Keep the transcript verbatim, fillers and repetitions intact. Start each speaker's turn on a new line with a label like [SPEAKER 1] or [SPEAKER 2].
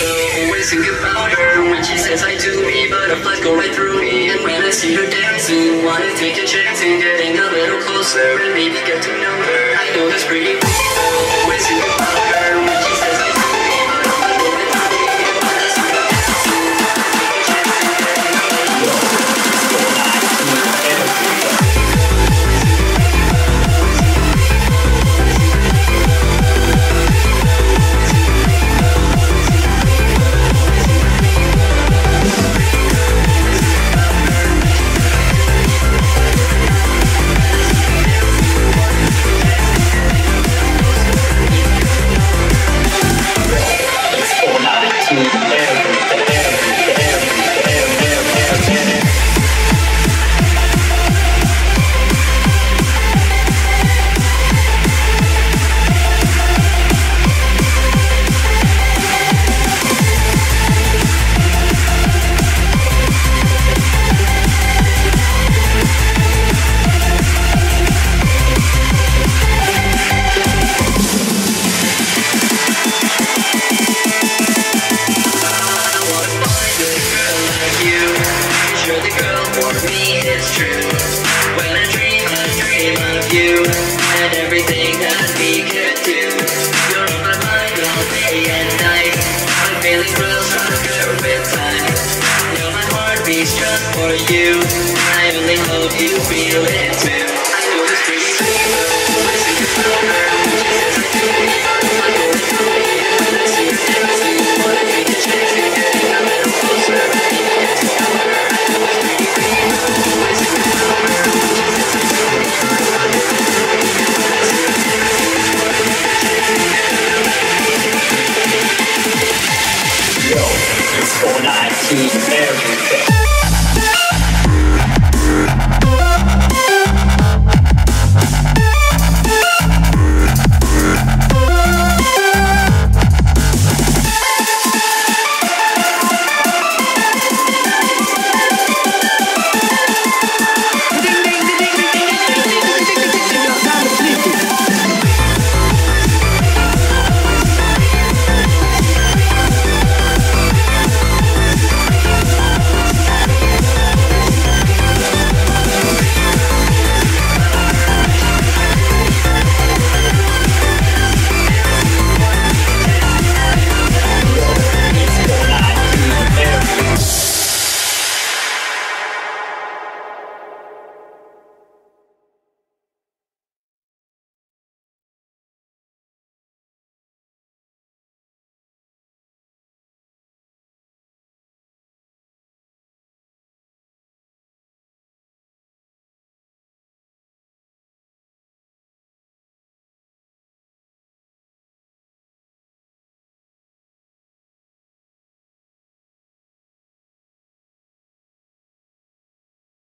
[SPEAKER 1] people always think about her. When she says I do me, butterflies go right through me. And when I see her dancing, wanna take a chance in getting a little closer and maybe get to know her. I know there's pretty people always think about her. When she says I do me, butterflies go right through me. And when I see her dancing, wanna take a chance in getting a little just for you. I only hope you feel it too. I know this pretty people always think about her. When she says I do me, butterflies go right through me. And when I see her dancing, wanna take a chance in getting a little closer and maybe get to know her. I know this pretty people always think about her. When she says I do me, butterflies go right through me. And when I see her dancing, wanna take a chance in getting a little closer. Yo, it's four nineteen everything.